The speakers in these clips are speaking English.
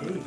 gate.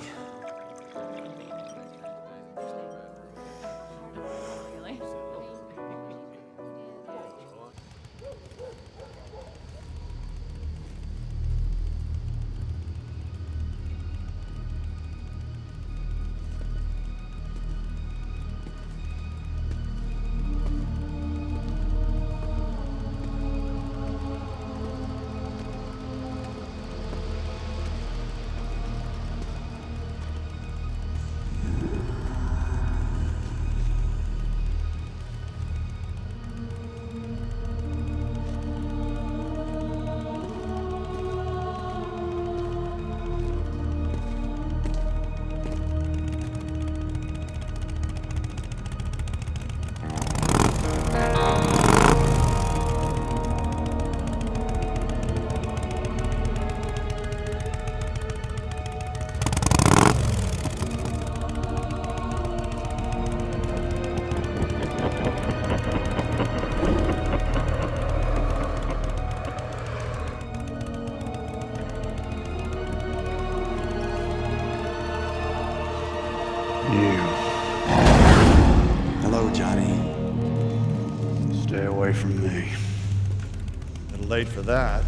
Hello, Johnny. Stay away from me. A little late for that.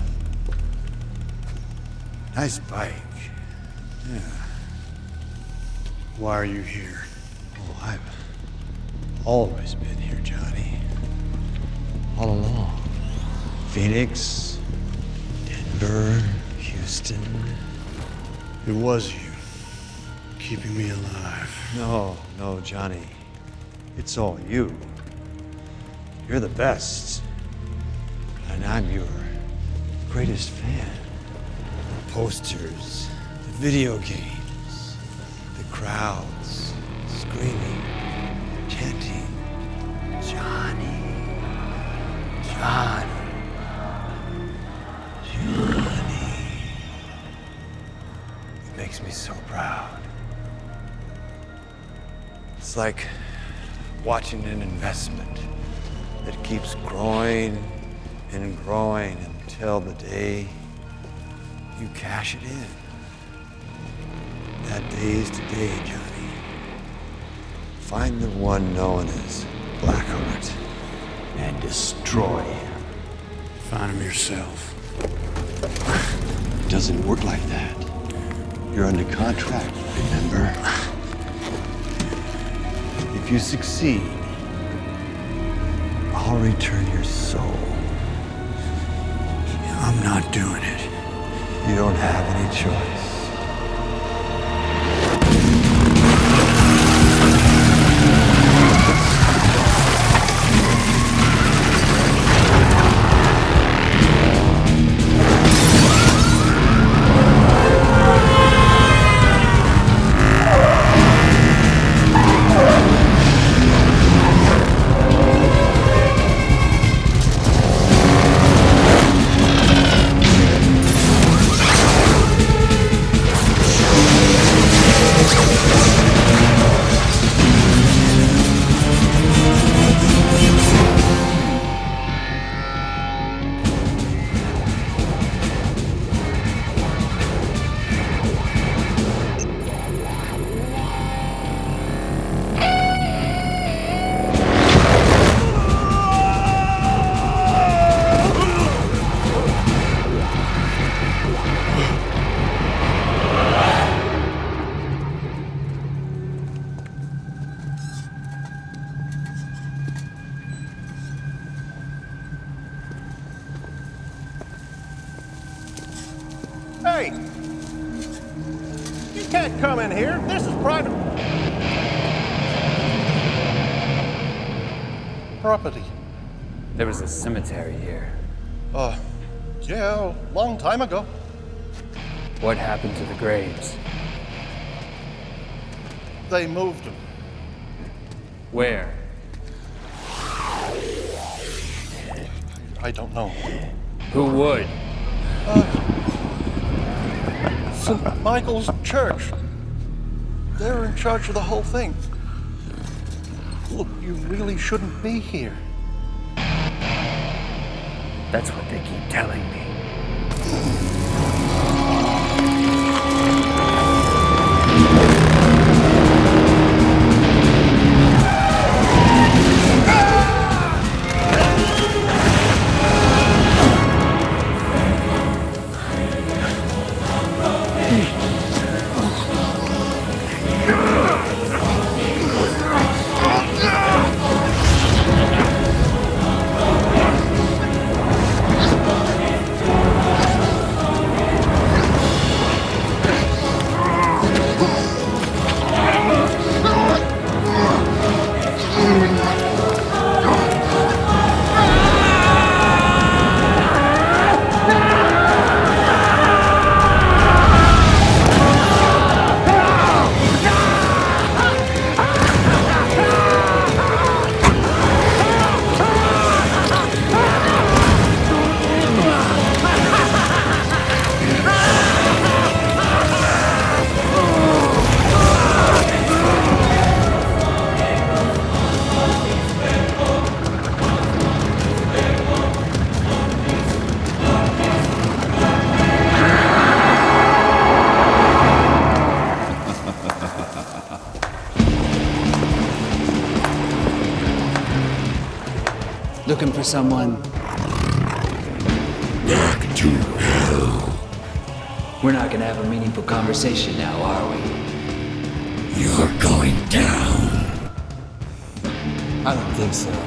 Nice bike. Yeah. Why are you here? Oh, I've always been here, Johnny. All along. Phoenix, Denver, Houston. It was you, keeping me alive. No, Johnny. It's all you. You're the best. And I'm your greatest fan. The posters, the video games, the crowds, screaming, chanting, Johnny, Johnny, Johnny. It makes me so proud. It's like watching an investment that keeps growing and growing until the day you cash it in. That day is today, Johnny. Find the one known as Blackheart and destroy him. Find him yourself. It doesn't work like that. You're under contract, remember? If you succeed, I'll return your soul. I'm not doing it. You don't have any choice. Hey! You can't come in here. This is private property. There was a cemetery here. Yeah, a long time ago. What happened to the graves? They moved them. Where? I don't know. Who would? St. Michael's Church. They're in charge of the whole thing. Look, you really shouldn't be here. That's what they keep telling me. Looking for someone? Back to hell. We're not gonna have a meaningful conversation now, are we? You're going down. I don't think so.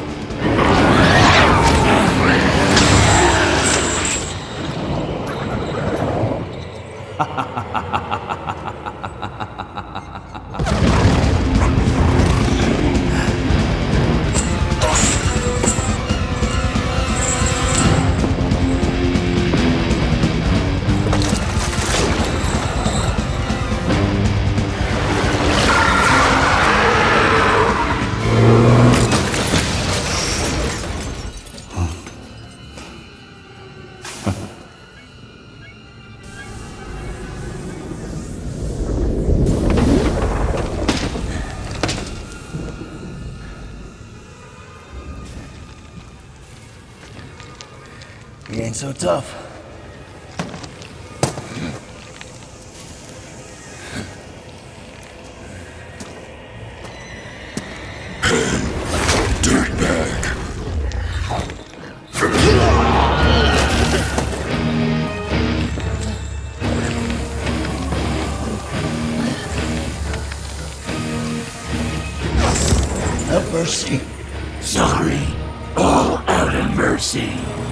He ain't so tough. Dirtbag. Have mercy. Sorry. All out of mercy.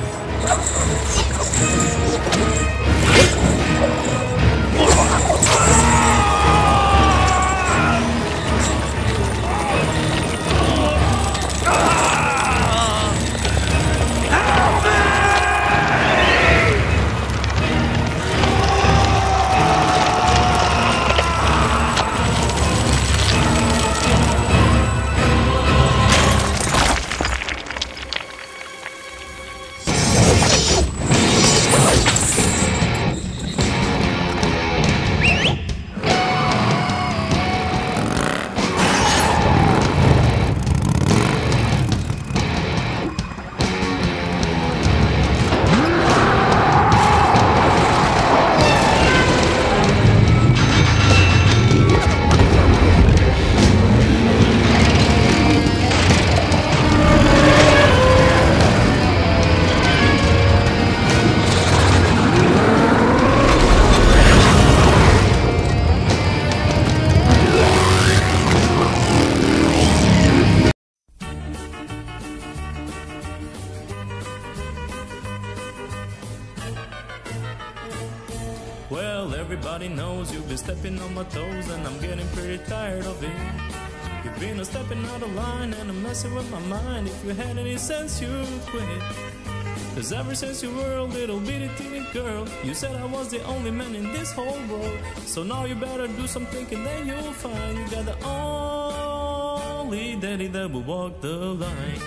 Well, everybody knows you've been stepping on my toes, and I'm getting pretty tired of it. You've been a stepping out of line, and I'm messing with my mind. If you had any sense, you'd quit. Cause ever since you were a little bitty teeny girl, you said I was the only man in this whole world. So now you better do some thinking, then you'll find you got the only daddy that will walk the line.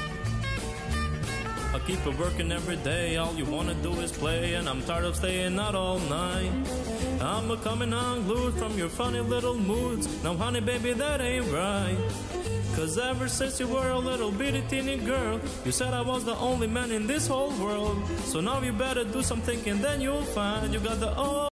I keep it working every day, all you wanna do is play, and I'm tired of staying out all night. I'm becoming unglued from your funny little moods. Now honey baby, that ain't right. Cause ever since you were a little bitty teeny girl, you said I was the only man in this whole world. So now you better do some thinking, then you'll find you got the